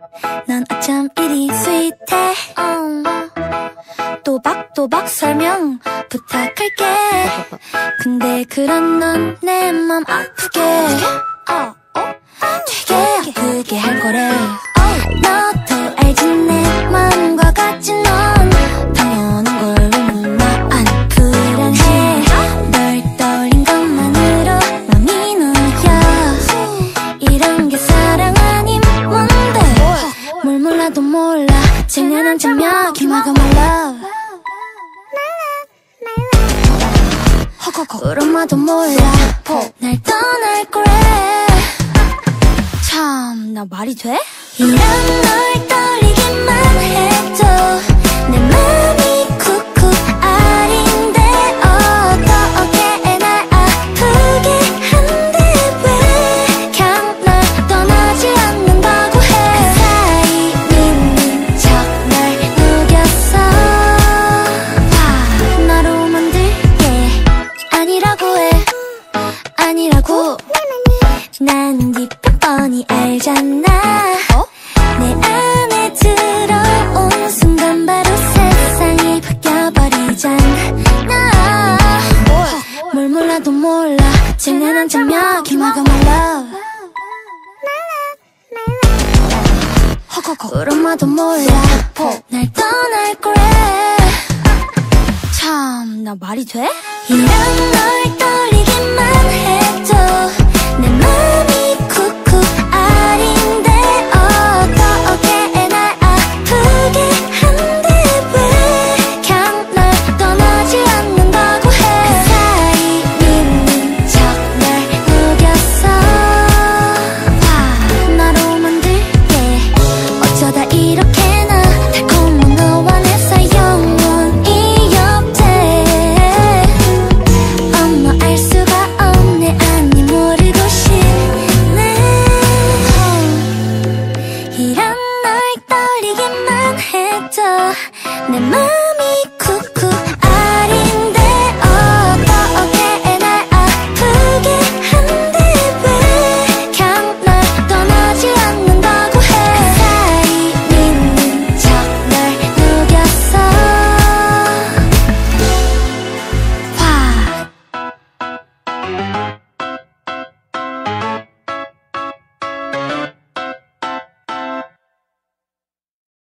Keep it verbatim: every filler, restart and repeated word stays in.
넌 어쩜 이리 스윗해. 어. 또박또박 설명 부탁할게. 근데 그런 넌 내 맘 아프게 어. 되게 아프게 할 거래. 너도 알지 내 맘과 같지. 넌 당연한 걸 왜 나 불안해. 널 떠올린 것만으로 맘이 놓여. 이런 게 사랑 아님 뭔데. 뭘 몰라도 몰라 쟁연한 장면 기막아 my love. 울어봐도 몰라 날 떠날 거래. 참 나 말이 돼? 이런 널 떨리기만 해도 내 맘이 쿡쿡 아린데 어떻게 날 아프게 한데 왜 그냥 날 떠나지 않는다고 해. 그 사이 있는 척 날 녹였어. 아, 나로 만들게 아니라고 해. 아니라고. 난 네 뻔히 알잖아. 어? 내 안에 들어온 순간 바로 세상이 바뀌어버리잖아. 어. 뭘 몰라도 몰라 쟁연한 장면 기막아 my love. 울어봐도 몰라 날 떠날 거래. 참 나 말이 돼? 이런 널 떨리기만 해도